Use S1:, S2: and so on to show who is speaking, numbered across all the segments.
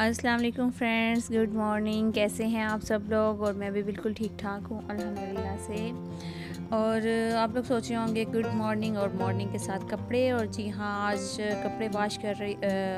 S1: अस्सलाम वालेकुम friends, good morning. कैसे हैं आप सब लोग? और मैं भी बिल्कुल ठीक ठाक हूँ अल्हम्दुलिल्लाह से। और आप लोग सोच रहे होंगे गुड मॉर्निंग और मॉर्निंग के साथ कपड़े। और जी हाँ, आज कपड़े वॉश कर रही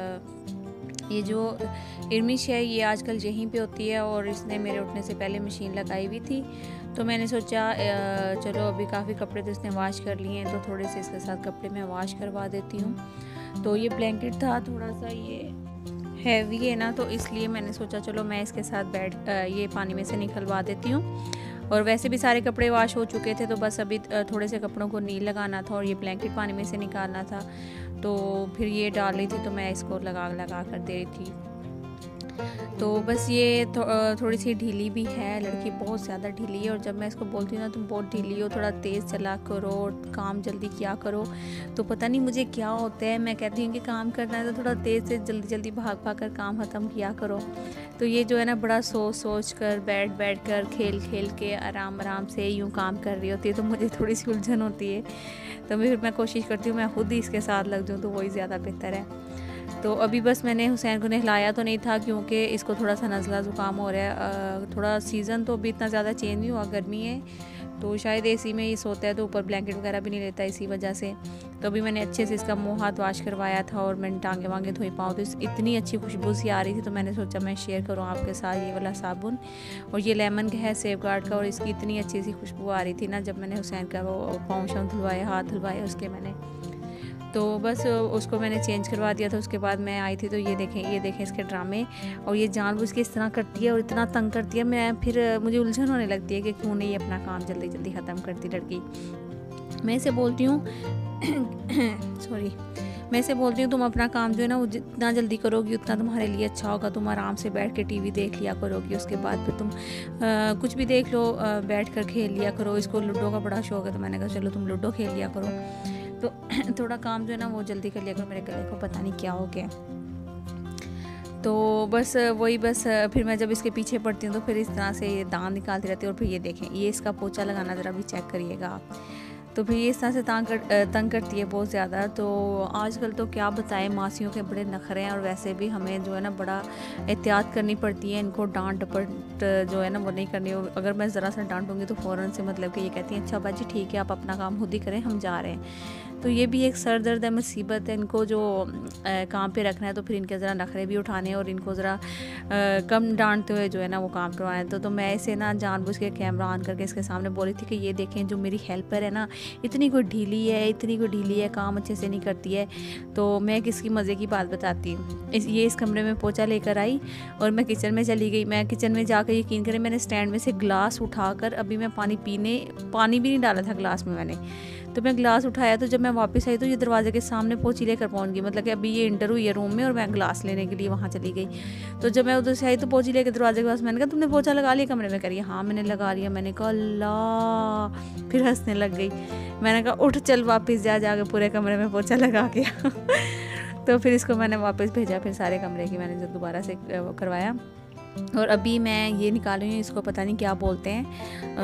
S1: ये जो इर्मिश है ये आजकल यहीं पे होती है और इसने मेरे उठने से पहले मशीन लगाई हुई थी। तो मैंने सोचा चलो अभी काफ़ी कपड़े तो इसने वॉश कर लिए हैं, तो थोड़े से इसके साथ कपड़े मैं वॉश करवा देती हूँ। तो ये ब्लैंकेट था थोड़ा सा ये हैवी है ना, तो इसलिए मैंने सोचा चलो मैं इसके साथ ये पानी में से निकलवा देती हूँ। और वैसे भी सारे कपड़े वॉश हो चुके थे, तो बस अभी थोड़े से कपड़ों को नील लगाना था और ये ब्लैंकेट पानी में से निकालना था। तो फिर ये डाल रही थी तो मैं इसको लगा लगा कर दे रही थी। तो बस ये थोड़ी सी ढीली भी है, लड़की बहुत ज़्यादा ढीली है। और जब मैं इसको बोलती हूँ ना तुम बहुत ढीली हो, थोड़ा तेज़ चला करो और काम जल्दी किया करो, तो पता नहीं मुझे क्या होता है, मैं कहती हूँ कि काम करना है तो थोड़ा तेज़ से जल्दी जल्दी भाग भाग कर काम ख़त्म किया करो। तो ये जो है ना बड़ा सोच कर बैठ कर खेल खेल के आराम आराम से यूँ काम कर रही होती है, तो मुझे थोड़ी सी उलझन होती है। तो फिर मैं कोशिश करती हूँ मैं खुद ही इसके साथ लग जाऊँ, तो वही ज़्यादा बेहतर है। तो अभी बस मैंने हुसैन को नहलाया तो नहीं था, क्योंकि इसको थोड़ा सा नज़ला ज़ुकाम हो रहा है। थोड़ा सीज़न तो अभी इतना ज़्यादा चेंज नहीं हुआ, गर्मी है तो शायद एसी में ही सोता है, तो ऊपर ब्लैंकेट वगैरह भी नहीं लेता इसी वजह से। तो अभी मैंने अच्छे से इसका मुंह हाथ वॉश करवाया था और मैंने टांगे वांगे धोई पाऊँ, तो इतनी अच्छी खुशबू सी आ रही थी, तो मैंने सोचा मैं शेयर करूँ आपके साथ ये वाला साबुन। और ये लेमन का है सेफगार्ड का, और इसकी इतनी अच्छी सी खुशबू आ रही थी ना, जब मैंने हुसैन का वो पाँव शाँव धुलवाए, हाथ धुलवाए उसके मैंने, तो बस उसको मैंने चेंज करवा दिया था। उसके बाद मैं आई थी तो ये देखें इसके ड्रामे। और ये जानबूझ के इस तरह करती है और इतना तंग करती है, मैं फिर मुझे उलझन होने लगती है कि क्यों नहीं अपना काम जल्दी जल्दी ख़त्म करती लड़की। मैं इसे बोलती हूँ सॉरी, मैं इसे बोलती हूँ तुम अपना काम जो है ना वो जितना जल्दी करोगी उतना तुम्हारे लिए अच्छा होगा। तुम आराम से बैठ के टीवी देख लिया करोगी, उसके बाद फिर तुम कुछ भी देख लो, बैठ कर खेल लिया करो। इसको लूडो का बड़ा शौक है, तो मैंने कहा चलो तुम लूडो खेल लिया करो। तो थोड़ा काम जो है ना वो जल्दी कर लिया करो, मेरे गले को पता नहीं क्या हो गया। तो बस वही फिर मैं जब इसके पीछे पड़ती हूँ तो फिर इस तरह से ये दांत निकालती रहती है। और फिर ये देखें, ये इसका पोछा लगाना ज़रा भी चेक करिएगा आप। तो फिर ये इस तरह से तंग करती है बहुत ज़्यादा। तो आजकल तो क्या बताएं, मासियों के बड़े नखरे हैं, और वैसे भी हमें जो है ना बड़ा एहतियात करनी पड़ती है। इनको डांट डपट जो है ना वो नहीं करनी। अगर मैं ज़रा सा डांटूंगी तो फ़ौरन से मतलब कि ये कहती हैं अच्छा बाजी ठीक है, आप अपना काम खुद ही करें, हम जा रहे हैं। तो ये भी एक सर दर्द है, मुसीबत है। इनको जो काम पे रखना है तो फिर इनके ज़रा नखरे भी उठाने और इनको ज़रा कम डांटते हुए जो है ना वो काम करवाना है। तो मैं इसे ना जानबूझ के कैमरा ऑन करके इसके सामने बोली थी कि ये देखें जो मेरी हेल्पर है ना इतनी कोई ढीली है, काम अच्छे से नहीं करती है। तो मैं किसकी मज़े की बात बताती हूँ, ये इस कमरे में पोछा लेकर आई और मैं किचन में चली गई। मैं किचन में जाकर यकीन करें मैंने स्टैंड में से ग्लास उठाकर, अभी मैं पानी भी नहीं डाला था ग्लास में मैंने, तो मैं ग्लास उठाया, तो जब मैं वापस आई तो ये दरवाजे के सामने पोछी लेकर पहुंच गई। मतलब कि अभी ये इंटर हुई है रूम में और मैं ग्लास लेने के लिए वहाँ चली गई। तो जब मैं उधर से आई तो पोछी लेकर दरवाजे के पास, मैंने कहा तुमने पोछा लगा लिया कमरे में? करिए हाँ मैंने लगा लिया। मैंने कहा अल्लाह, फिर हंसने लग गई। मैंने कहा उठ चल वापस जाके पूरे कमरे में पोछा लगा के तो फिर इसको मैंने वापस भेजा, फिर सारे कमरे की मैंने जो दोबारा से करवाया। और अभी मैं ये निकाल रही हूँ, इसको पता नहीं क्या बोलते हैं,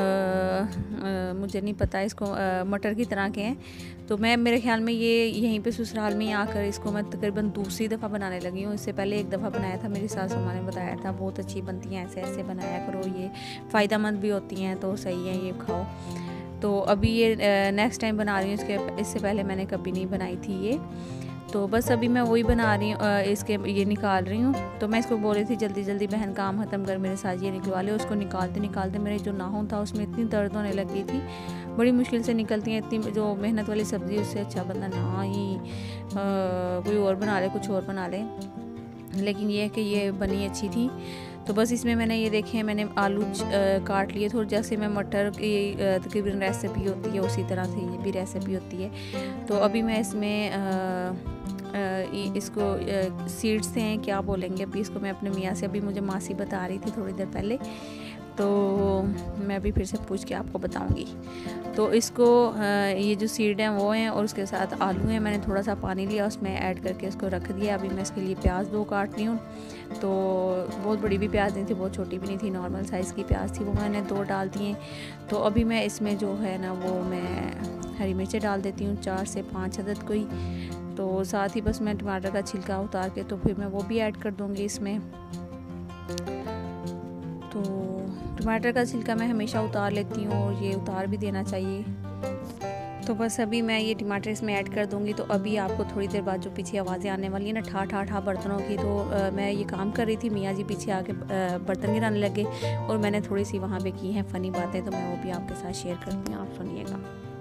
S1: मुझे नहीं पता, इसको मटर की तरह के हैं। तो मैं मेरे ख्याल में ये यहीं पे ससुराल में ही आकर इसको मैं तकरीबन दूसरी दफ़ा बनाने लगी हूँ। इससे पहले एक दफ़ा बनाया था, मेरी सासू माँ ने बताया था बहुत अच्छी बनती हैं, ऐसे ऐसे बनाया करो, ये फ़ायदेमंद भी होती हैं, तो सही है ये खाओ। तो अभी ये नेक्स्ट टाइम बना रही हूँ, इससे पहले मैंने कभी नहीं बनाई थी ये। तो बस अभी मैं वही बना रही हूँ, इसके ये निकाल रही हूँ। तो मैं इसको बोल रही थी जल्दी जल्दी बहन काम ख़त्म कर, मेरे साथ ये निकलवा ले। उसको निकालते निकालते मेरे जो नाखून था उसमें इतनी दर्द होने लगी थी, बड़ी मुश्किल से निकलती हैं इतनी जो मेहनत वाली सब्ज़ी, उससे अच्छा बंदा ना ही कोई और बना ले, कुछ और बना ले। लेकिन ये है कि ये बनी अच्छी थी। तो बस इसमें मैंने ये देखें, मैंने आलू काट लिए थोड़े, जैसे मैं मटर की तकरीबन रेसिपी होती है उसी तरह से ये भी रेसिपी होती है। तो अभी मैं इसमें इसको सीड्स हैं क्या बोलेंगे, अभी इसको मैं अपने मियाँ से, अभी मुझे मासी बता रही थी थोड़ी देर पहले, तो मैं अभी फिर से पूछ के आपको बताऊंगी। तो इसको ये जो सीड हैं वो हैं और उसके साथ आलू हैं। मैंने थोड़ा सा पानी लिया, उसमें ऐड करके इसको रख दिया। अभी मैं इसके लिए प्याज 2 काट रही हूँ। तो बहुत बड़ी भी प्याज नहीं थी, बहुत छोटी भी नहीं थी, नॉर्मल साइज़ की प्याज थी, वो मैंने 2 डाल दिए। तो अभी मैं इसमें जो है ना वो मैं हरी मिर्चें डाल देती हूँ, 4 से 5 अदद कोई। तो साथ ही बस मैं टमाटर का छिलका उतार के तो फिर मैं वो भी ऐड कर दूँगी इसमें। तो टमाटर का छिलका मैं हमेशा उतार लेती हूँ और ये उतार भी देना चाहिए। तो बस अभी मैं ये टमाटर इसमें ऐड कर दूँगी। तो अभी आपको थोड़ी देर बाद जो पीछे आवाज़ें आने वाली है ना ठा ठा ठा बर्तनों की, तो मैं ये काम कर रही थी, मियाँ जी पीछे आके बर्तन गिराने लगे और मैंने थोड़ी सी वहाँ पे की हैं फ़नी बातें, तो मैं वो भी आपके साथ शेयर करती हूँ, आप सुनिएगा।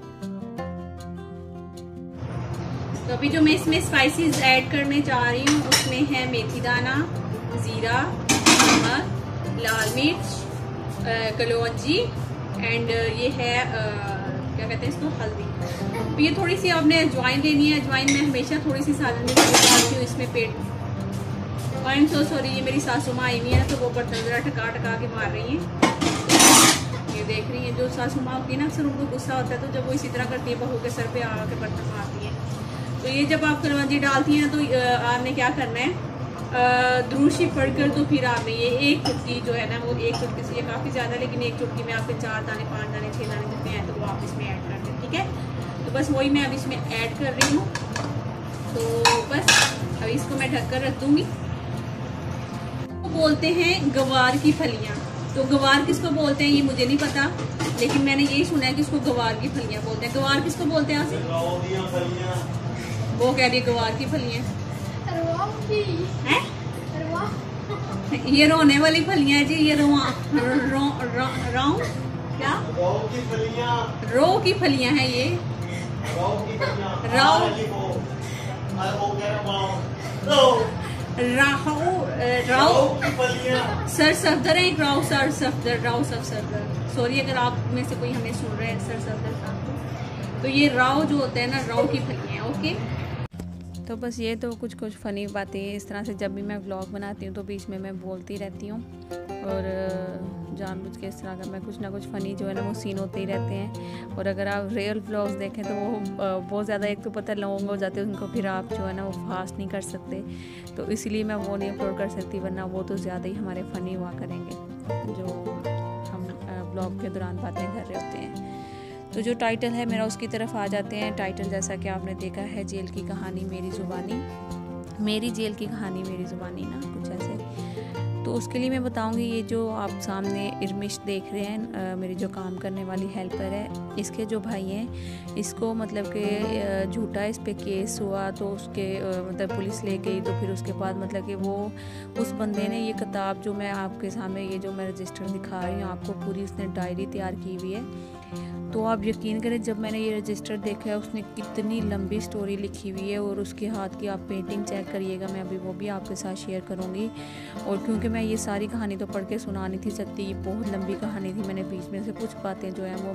S1: तो अभी जो मैं इसमें स्पाइसेस ऐड करने जा रही हूँ उसमें है मेथी दाना, ज़ीरा, नमक, लाल मिर्च, कलौंजी एंड ये है क्या कहते हैं इसको, हल्दी। तो ये थोड़ी सी आपने अजवाइन लेनी है। अजवाइन में हमेशा थोड़ी सी सालन में डालती हूँ इसमें पेट। आई एम सो सॉरी, ये मेरी सासू माँ आई हुई है ना, तो वो बर्तन जरा टका टका के मार रही हैं। ये देख रही है, जो सासू माँ होती है ना अक्सर उनको गुस्सा होता है, तो जब वो इसी तरह करती है बहू के सर पे आके बर्तन मारती है। तो ये जब आप कलौंजी डालती हैं तो आपने क्या करना है, द्रूशी पढ़कर तो फिर आपने ये एक चुटकी जो है ना, वो एक चुटकी से ये काफ़ी ज़्यादा, लेकिन एक चुटकी में आपके 4 दाने 5 दाने 6 दाने जितने हैं तो वो आप इसमें ऐड कर दें, ठीक है। तो बस वही मैं अब इसमें ऐड कर रही हूँ। तो बस अब इसको मैं ढक कर रख दूँगी। तो बोलते हैं गवार की फलियाँ, तो गवार किसको बोलते हैं ये मुझे नहीं पता, लेकिन मैंने यही सुना है कि उसको गवार की फलियाँ बोलते हैं। गवार किसको बोलते हैं आप? वो कह रही है गवार की फलियाँ हैं? ये रोने वाली फलियाँ जी, ये क्या रो की फलियाँ हैं ये, सर सफदर है, Rao sir Safdar, Rao sir Safdar. Sorry अगर आप में से कोई हमें सुन रहे हैं सर सफदर साहब, तो ये राव जो होता है ना, राव की फलियाँ, ओके। तो बस ये तो कुछ फ़नी बातें इस तरह से जब भी मैं व्लॉग बनाती हूँ तो बीच में मैं बोलती रहती हूँ, और जानबूझ के इस तरह का मैं कुछ ना कुछ फ़नी जो है ना वो सीन होते ही रहते हैं। और अगर आप रियल व्लॉग्स देखें तो वो बहुत ज़्यादा, एक तो पता लॉन्ग हो जाते हैं उनको, फिर आप जो है ना वो फास्ट नहीं कर सकते, तो इसीलिए मैं वो नहीं अपलोड कर सकती, वरना वो तो ज़्यादा ही हमारे फ़नी हुआ करेंगे जो हम व्लॉग के दौरान बातें कर रहे होते हैं। तो जो टाइटल है मेरा उसकी तरफ आ जाते हैं। टाइटल जैसा कि आपने देखा है, जेल की कहानी मेरी ज़ुबानी, मेरी जेल की कहानी मेरी ज़ुबानी ना, कुछ ऐसे। तो उसके लिए मैं बताऊंगी, ये जो आप सामने इरमिश देख रहे हैं, मेरी जो काम करने वाली हेल्पर है, इसके जो भाई हैं, इसको मतलब कि झूठा इस पे केस हुआ, तो उसके मतलब पुलिस ले गई, तो फिर उसके बाद मतलब कि वो उस बंदे ने ये किताब जो मैं आपके सामने ये जो मैं रजिस्टर दिखा रही हूँ आपको, पूरी उसने डायरी तैयार की हुई है। तो आप यकीन करें जब मैंने ये रजिस्टर देखा है, उसने कितनी लंबी स्टोरी लिखी हुई है, और उसके हाथ की आप पेंटिंग चेक करिएगा, मैं अभी वो भी आपके साथ शेयर करूँगी। और क्योंकि मैं ये सारी कहानी तो पढ़ के सुना नहीं थी सकती, ये बहुत लंबी कहानी थी, मैंने बीच में से कुछ बातें जो हैं वो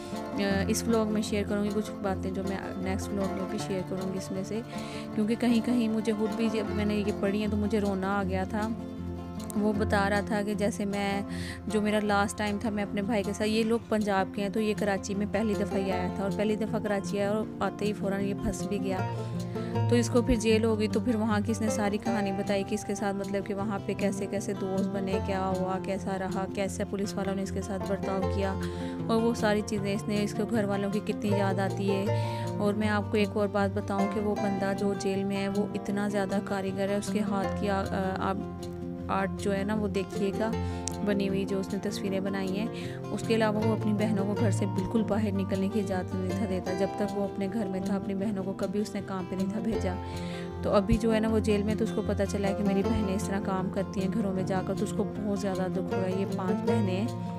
S1: मैं इस व्लॉग में शेयर करूँगी, कुछ बातें जो मैं नेक्स्ट व्लॉग में भी शेयर करूँगी इसमें से, क्योंकि कहीं कहीं मुझे खुद भी जब मैंने ये पढ़ी है तो मुझे रोना आ गया था। वो बता रहा था कि जैसे मैं, जो मेरा लास्ट टाइम था मैं अपने भाई के साथ, ये लोग पंजाब के हैं, तो ये कराची में पहली दफ़ा ही आया था, और पहली दफ़ा कराची आया और आते ही फ़ौरन ये फंस भी गया, तो इसको फिर जेल हो गई। तो फिर वहाँ की इसने सारी कहानी बताई कि इसके साथ मतलब कि वहाँ पे कैसे कैसे दोस्त बने, क्या हुआ, कैसा रहा, कैसे पुलिस वालों ने इसके साथ बर्ताव किया, और वो सारी चीज़ें इसने इसके घर वालों की कितनी याद आती है। और मैं आपको एक और बात बताऊँ कि वो बंदा जो जेल में है वो इतना ज़्यादा कारीगर है, उसके हाथ की आप आर्ट जो है ना वो देखिएगा, बनी हुई जो उसने तस्वीरें बनाई हैं। उसके अलावा वो अपनी बहनों को घर से बिल्कुल बाहर निकलने की इजाज़त नहीं था देता, जब तक वो अपने घर में था अपनी बहनों को कभी उसने काम पे नहीं था भेजा। तो अभी जो है ना वो जेल में, तो उसको पता चला है कि मेरी बहनें इस तरह काम करती हैं घरों में जाकर, तो उसको बहुत ज़्यादा दुख हुआ है। ये 5 बहनें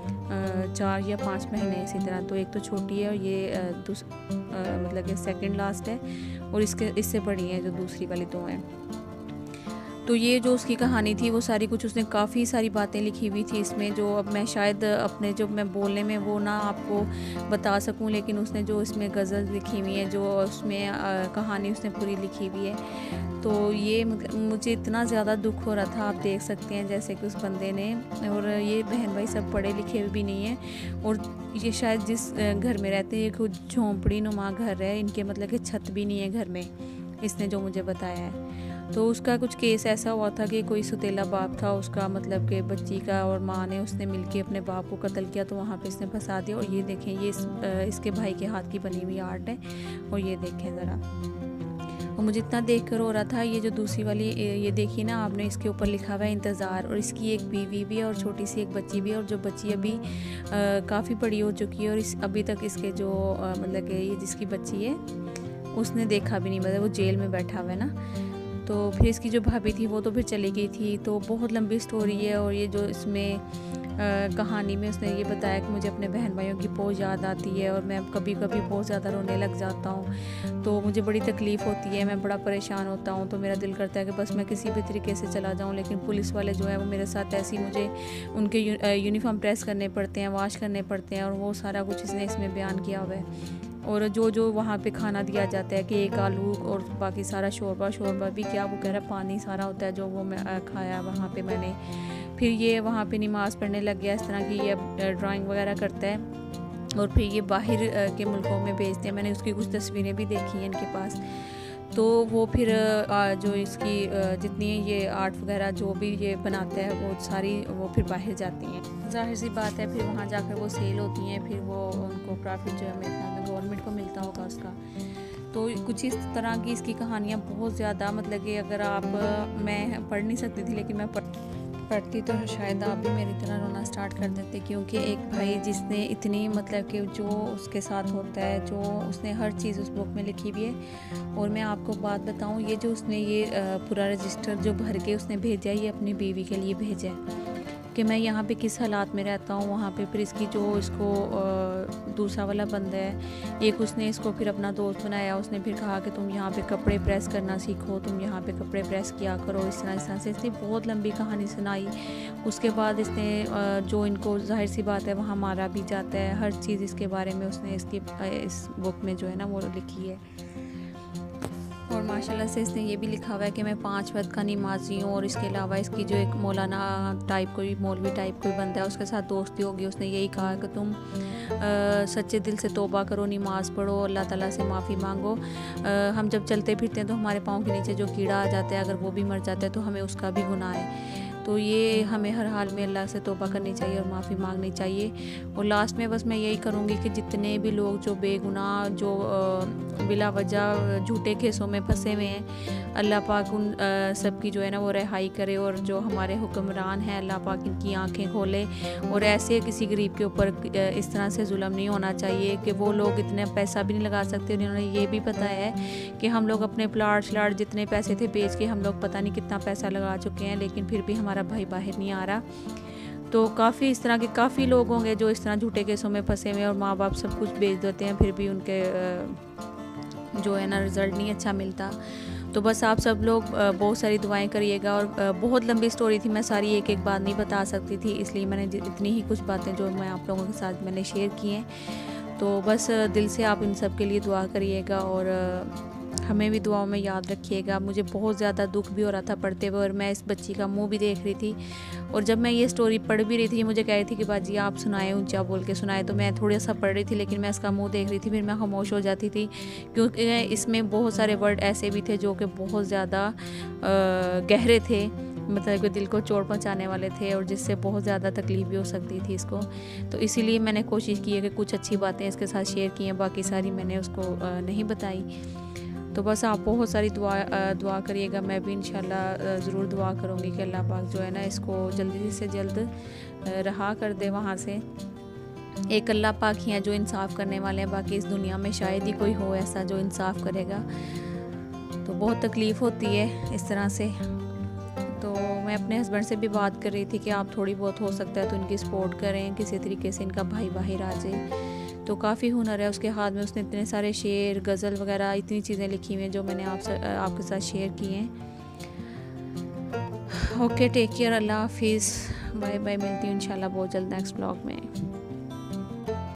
S1: हैं, 4 या 5 बहनें इसी तरह, तो एक तो छोटी है और ये मतलब कि सेकंड लास्ट है, और इससे बड़ी है जो दूसरी वाली 2 हैं। तो ये जो उसकी कहानी थी वो सारी कुछ उसने काफ़ी सारी बातें लिखी हुई थी इसमें, जो अब मैं शायद अपने जो मैं बोलने में वो ना आपको बता सकूं, लेकिन उसने जो इसमें गज़ल लिखी हुई है, जो उसमें कहानी उसने पूरी लिखी हुई है। तो ये मुझे इतना ज़्यादा दुख हो रहा था, आप देख सकते हैं जैसे कि उस बंदे ने, और ये बहन भाई सब पढ़े लिखे भी नहीं हैं, और ये शायद जिस घर में रहते हैं ये कुछ झोंपड़ी नुमा घर है, इनके मतलब कि छत भी नहीं है घर में, इसने जो मुझे बताया है। तो उसका कुछ केस ऐसा हुआ था कि कोई सुतेला बाप था उसका, मतलब कि बच्ची का, और माँ ने उसने मिलके अपने बाप को कत्ल किया, तो वहाँ पे इसने फंसा दिया। और ये देखें, ये इसके भाई के हाथ की बनी हुई आर्ट है, और ये देखें ज़रा। और मुझे इतना देख कर हो रहा था। ये जो दूसरी वाली ये देखिए ना आपने, इसके ऊपर लिखा हुआ है इंतज़ार, और इसकी एक बीवी भी है और छोटी सी एक बच्ची भी है, और जो बच्ची अभी काफ़ी बड़ी हो चुकी है, और अभी तक इसके जो मतलब कि ये जिसकी बच्ची है उसने देखा भी नहीं, मतलब वो जेल में बैठा हुआ है ना। तो फिर इसकी जो भाभी थी वो तो फिर चली गई थी। तो बहुत लंबी स्टोरी है, और ये जो इसमें कहानी में उसने ये बताया कि मुझे अपने बहन भाइयों की बहुत याद आती है, और मैं कभी कभी बहुत ज़्यादा रोने लग जाता हूँ। तो मुझे बड़ी तकलीफ़ होती है, मैं बड़ा परेशान होता हूँ। तो मेरा दिल करता है कि बस मैं किसी भी तरीके से चला जाऊँ, लेकिन पुलिस वाले जो है वो मेरे साथ ऐसी, मुझे उनके यूनिफॉर्म प्रेस करने पड़ते हैं, वॉश करने पड़ते हैं, और वो सारा कुछ इसने इसमें बयान किया हुआ है। और जो वहाँ पे खाना दिया जाता है कि एक आलू और बाकी सारा शोरबा भी क्या, वो कह रहा पानी सारा होता है जो वो मैं खाया वहाँ पे मैंने। फिर ये वहाँ पे नमाज़ पढ़ने लग गया, इस तरह की ये ड्राइंग वगैरह करता है, और फिर ये बाहर के मुल्कों में भेजते हैं। मैंने उसकी कुछ तस्वीरें भी देखी हैं इनके पास। तो वो फिर जो इसकी जितनी ये आर्ट वगैरह जो भी ये बनाता है वो सारी वो फिर बाहर जाती हैं। जाहिर सी बात है, फिर वहाँ जाकर वो सेल होती हैं, फिर वो उनको प्रॉफिट जो है मेरे ख्याल में गवर्नमेंट को मिलता होगा उसका। तो कुछ इस तरह की इसकी कहानियाँ बहुत ज़्यादा, मतलब कि अगर आप, मैं पढ़ नहीं सकती थी, लेकिन मैं पढ़ती तो शायद आप भी मेरी तरह रोना स्टार्ट कर देते, क्योंकि एक भाई जिसने इतनी, मतलब कि जो उसके साथ होता है, जो उसने हर चीज़ उस बुक में लिखी भी है। और मैं आपको बात बताऊं, ये जो उसने ये पूरा रजिस्टर जो भर के उसने भेजा है, ये अपनी बीवी के लिए भेजा है कि मैं यहाँ पे किस हालात में रहता हूँ वहाँ पे। फिर इसकी जो इसको दूसरा वाला बंदा है, एक उसने इसको फिर अपना दोस्त बनाया, उसने फिर कहा कि तुम यहाँ पे कपड़े प्रेस करना सीखो, तुम यहाँ पे कपड़े प्रेस किया करो, इस तरह से इसने बहुत लंबी कहानी सुनाई। उसके बाद इसने जो इनको, जाहिर सी बात है, वहाँ मारा भी जाता है, हर चीज़ इसके बारे में उसने इस बुक में जो है ना वो लिखी है। और माशाल्लाह से इसने ये भी लिखा हुआ है कि मैं 5 वक्त का नमाजी हूँ, और इसके अलावा इसकी जो एक मौलाना टाइप कोई, मौलवी टाइप कोई बंदा है, उसके साथ दोस्ती होगी। उसने यही कहा कि तुम सच्चे दिल से तौबा करो, नमाज़ पढ़ो, अल्लाह ताला से माफ़ी मांगो। हम जब चलते फिरते हैं तो हमारे पाँव के नीचे जो कीड़ा आ जाता है, अगर वो भी मर जाता है तो हमें उसका भी गुनाह है। तो ये हमें हर हाल में अल्लाह से तौबा करनी चाहिए और माफ़ी मांगनी चाहिए। और लास्ट में बस मैं यही करूँगी कि जितने भी लोग जो बेगुनाह, जो बिला वजह झूठे केसों में फंसे हुए हैं, अल्लाह पाक उन सबकी जो है ना वो रिहाई करे। और जो हमारे हुक्मरान हैं, अल्लाह पाक इनकी आंखें खोले, और ऐसे किसी गरीब के ऊपर इस तरह से जुल्म नहीं होना चाहिए कि वो लोग इतने पैसा भी नहीं लगा सकते। उन्होंने ये भी पता है कि हम लोग अपने प्लाट श्लाट जितने पैसे थे बेच के हम लोग पता नहीं कितना पैसा लगा चुके हैं, लेकिन फिर भी हमारा भाई बाहर नहीं आ रहा। तो काफ़ी इस तरह के काफ़ी लोग होंगे जो इस तरह झूठे केसों में फंसे हुए हैं, और माँ बाप सब कुछ बेच देते हैं, फिर भी उनके जो है ना रिज़ल्ट नहीं अच्छा मिलता। तो बस आप सब लोग बहुत सारी दुआएं करिएगा। और बहुत लंबी स्टोरी थी, मैं सारी एक एक बात नहीं बता सकती थी, इसलिए मैंने इतनी ही कुछ बातें जो मैं आप लोगों के साथ मैंने शेयर की हैं। तो बस दिल से आप इन सब के लिए दुआ करिएगा, और हमें भी दुआओं में याद रखिएगा। मुझे बहुत ज़्यादा दुख भी हो रहा था पढ़ते हुए, और मैं इस बच्ची का मुंह भी देख रही थी। और जब मैं ये स्टोरी पढ़ भी रही थी, मुझे कह रही थी कि बाजी आप सुनाए, ऊंचा बोल के सुनाए, तो मैं थोड़ा सा पढ़ रही थी, लेकिन मैं इसका मुंह देख रही थी, फिर मैं खामोश हो जाती थी, क्योंकि इसमें बहुत सारे वर्ड ऐसे भी थे जो कि बहुत ज़्यादा गहरे थे, मतलब कि दिल को चोट पहुंचाने वाले थे, और जिससे बहुत ज़्यादा तकलीफ़ भी हो सकती थी इसको। तो इसीलिए मैंने कोशिश की है कि कुछ अच्छी बातें इसके साथ शेयर की हैं, बाकी सारी मैंने उसको नहीं बताई। तो बस आप बहुत सारी दुआ करिएगा। मैं भी इंशाल्लाह ज़रूर दुआ करूँगी कि अल्लाह पाक जो है ना इसको जल्दी से जल्द रहा कर दे वहाँ से। एक अल्लाह पाक ही हैं जो इंसाफ़ करने वाले हैं, बाकी इस दुनिया में शायद ही कोई हो ऐसा जो इंसाफ़ करेगा। तो बहुत तकलीफ़ होती है इस तरह से। तो मैं अपने हस्बैंड से भी बात कर रही थी कि आप थोड़ी बहुत हो सकता है तो इनकी सपोर्ट करें, किसी तरीके से इनका भाई बाहर आ जाए। तो काफ़ी हुनर है उसके हाथ में, उसने इतने सारे शेर, गज़ल वगैरह इतनी चीज़ें लिखी हुई हैं जो मैंने आपके साथ शेयर की हैं। ओके, टेक केयर, अल्लाह हाफिज़, बाय बाय, मिलती हूँ इंशाल्लाह बहुत जल्द नेक्स्ट ब्लॉग में।